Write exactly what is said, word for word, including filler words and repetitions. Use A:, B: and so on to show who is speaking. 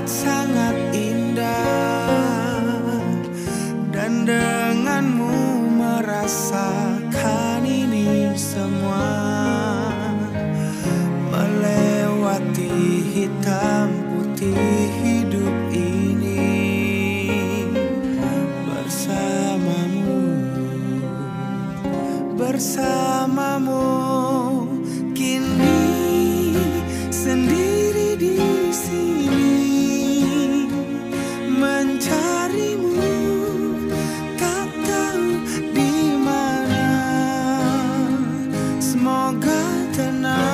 A: sangat indah, dan denganmu merasakan ini semua, melewati hitam putih hidup ini bersamamu, bersamamu. Kini sendiri di sini mencarimu, tak tahu di mana. Semoga tenang